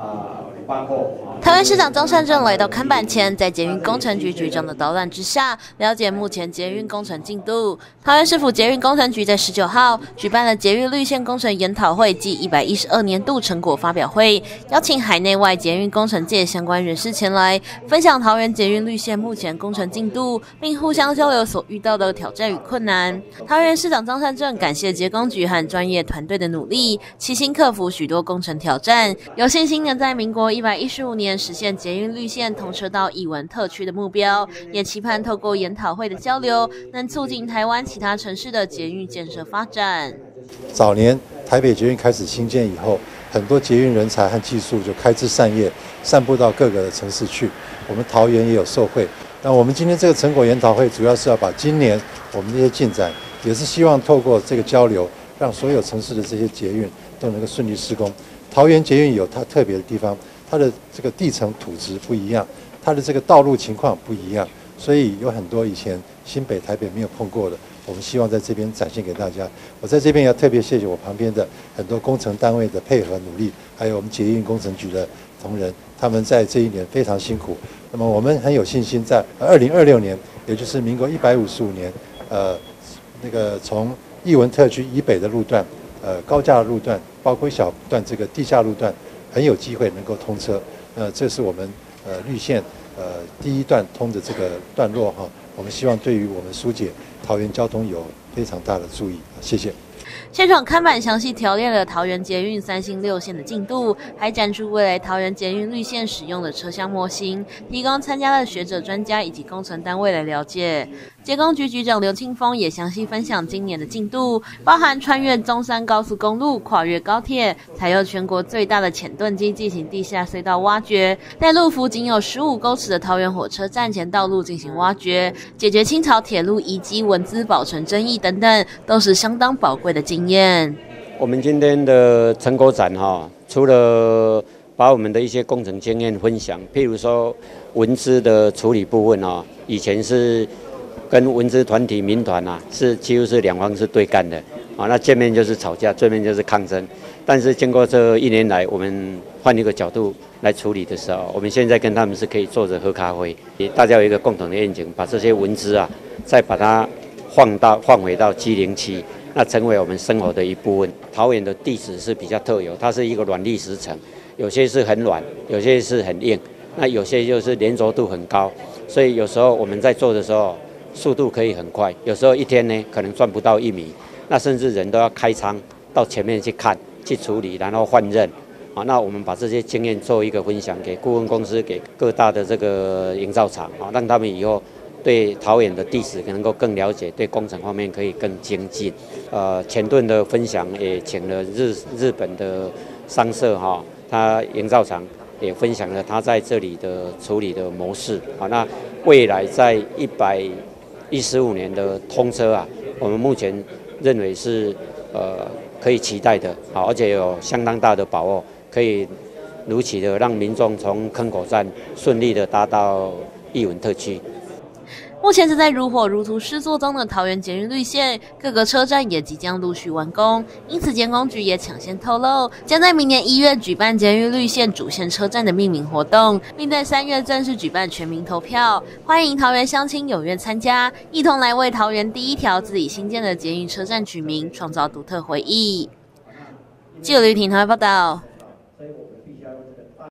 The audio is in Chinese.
桃园市长张善政来到看板前，在捷运工程局局长的导览之下，了解目前捷运工程进度。桃园市府捷运工程局在19号举办了捷运绿线工程研讨会暨112年度成果发表会，邀请海内外捷运工程界相关人士前来分享桃园捷运绿线目前工程进度，并互相交流所遇到的挑战与困难。桃园市长张善政感谢捷工局和专业团队的努力，齐心克服许多工程挑战，有信心能在民国115年实现捷运绿线通车到艺文特区的目标，也期盼透过研讨会的交流，能促进台湾其他城市的捷运建设发展。 早年台北捷运开始兴建以后，很多捷运人才和技术就开枝散叶，散布到各个的城市去。我们桃园也有受惠。那我们今天这个成果研讨会，主要是要把今年我们这些进展，也是希望透过这个交流，让所有城市的这些捷运都能够顺利施工。桃园捷运有它特别的地方，它的这个地层土质不一样，它的这个道路情况不一样，所以有很多以前新北、台北没有碰过的，我们希望在这边展现给大家。我在这边要特别谢谢我旁边的很多工程单位的配合努力，还有我们捷运工程局的同仁，他们在这一年非常辛苦。那么我们很有信心，在2026年，也就是民国155年，那个从艺文特区以北的路段，高架的路段，包括一小段这个地下路段，很有机会能够通车。这是我们绿线第一段通的这个段落哈，我们希望对于我们疏解桃园交通有非常大的注意，谢谢。 现场看板详细条列了桃园捷运3星6线的进度，还展出未来桃园捷运绿线使用的车厢模型，提供参加的学者、专家以及工程单位来了解。捷工局局长刘庆峰也详细分享今年的进度，包含穿越中山高速公路、跨越高铁，采用全国最大的潜盾机进行地下隧道挖掘，在路幅仅有15公尺的桃园火车站前道路进行挖掘，解决清朝铁路遗迹文资保存争议等等，都是相当宝贵的经验。 我们今天的成果展除了把我们的一些工程经验分享，譬如说文资的处理部分以前是跟文资团体、民团是几乎是两方是对干的那见面就是吵架，对面就是抗争。但是经过这1年来，我们换一个角度来处理的时候，我们现在跟他们是可以坐着喝咖啡，大家有一个共同的愿景，把这些文资再把它放回到机灵期，那成为我们生活的一部分。桃园的地质是比较特有，它是一个软砾石层，有些是很软，有些是很硬，那有些就是粘着度很高，所以有时候我们在做的时候速度可以很快，有时候一天呢可能钻不到1米，那甚至人都要开仓到前面去看、去处理，然后换刃。那我们把这些经验做一个分享给顾问公司、给各大的这个营造厂让他们以后对桃园的地质能够更了解，对工程方面可以更精进。前盾的分享也请了日本的商社他营造厂也分享了他在这里的处理的模式那未来在115年的通车我们目前认为是可以期待的而且有相当大的把握，可以如期的让民众从坑口站顺利的达到艺文特区。 目前正在如火如荼施作中的桃园捷运绿线，各个车站也即将陆续完工，因此捷工局也抢先透露，将在明年1月举办捷运绿线主线车站的命名活动，并在3月正式举办全民投票，欢迎桃园乡亲踊跃参加，一同来为桃园第一条自己新建的捷运车站取名，创造独特回忆。记者吕婷台报道。